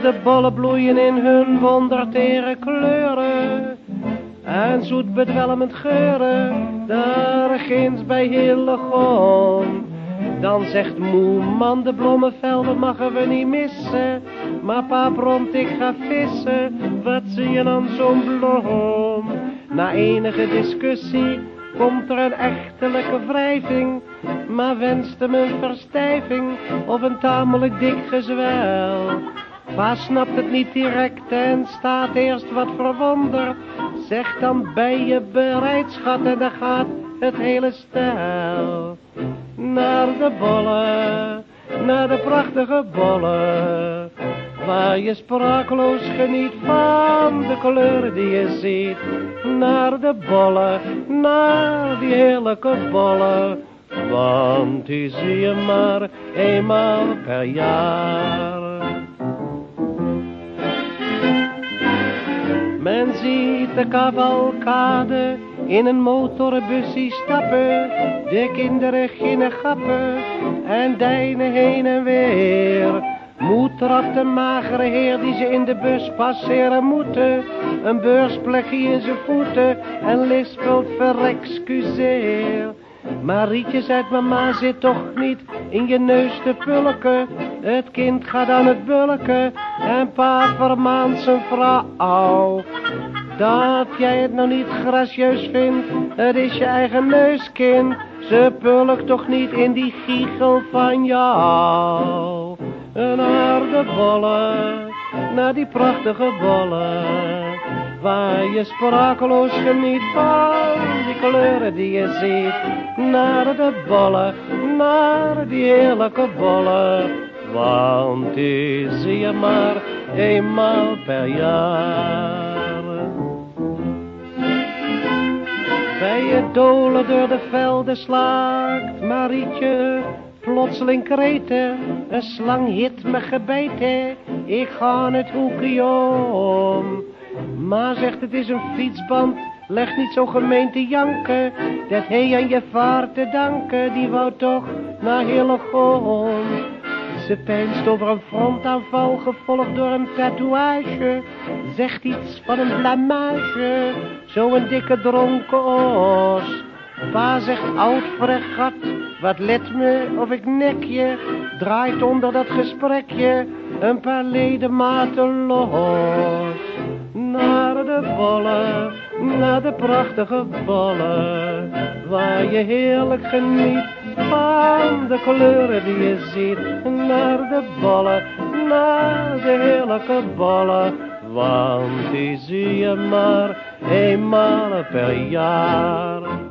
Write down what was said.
de bollen bloeien in hun wondertere kleuren. En zoet bedwelmend geuren, daar ginds bij Hillegom. Dan zegt moe man, de bloemenvelden mogen we niet missen. Maar pa bromt, ik ga vissen, wat zie je dan zo'n bloem? Na enige discussie komt er een echtelijke wrijving. Maar wenst hem een verstijving of een tamelijk dik gezwel. Pa snapt het niet direct en staat eerst wat verwonderd. Zegt dan, ben je bereid schat, en dan gaat het hele stel naar de bollen, naar de prachtige bollen, waar je sprakeloos geniet van de kleuren die je ziet. Naar de bollen, naar die heerlijke bollen, want die zie je maar eenmaal per jaar. Men ziet de cavalcade in een motorbussie stappen, de kinderen ginnen gappen en deinen heen en weer. Moe trapt een magere heer die ze in de bus passeren moeten, een beursplekje in zijn voeten en lispelt verexcuseer. Marietje zegt, mama zit toch niet in je neus te pulken. Het kind gaat aan het bulken en pa vermaant zijn vrouw. Dat jij het nou niet gracieus vindt, het is je eigen neuskind. Ze pulkt toch niet in die giegel van jou. Naar de bollen, naar die prachtige bollen, waar je sprakeloos geniet van die kleuren die je ziet. Naar de bollen, naar die heerlijke bollen, want die zie je maar eenmaal per jaar. Bij je dolen door de velden slaakt Marietje plotseling kreten, een slang hit me gebeten, ik ga het hoekje om. Ma zegt, het is een fietsband, leg niet zo gemeen te janken, dat hij aan je vaart te danken, die wou toch naar Hillegom. Ze peinst over een frontaanval, gevolgd door een tatoeage, zegt iets van een blamage, zo'n dikke dronken os. Pa zegt, oud fregat, wat let me of ik nek je, draait onder dat gesprekje een paar ledematen los. Naar de bollen, naar de prachtige bollen, waar je heerlijk geniet van de kleuren die je ziet. Naar de bollen, naar de heerlijke bollen, want die zie je maar eenmaal per jaar.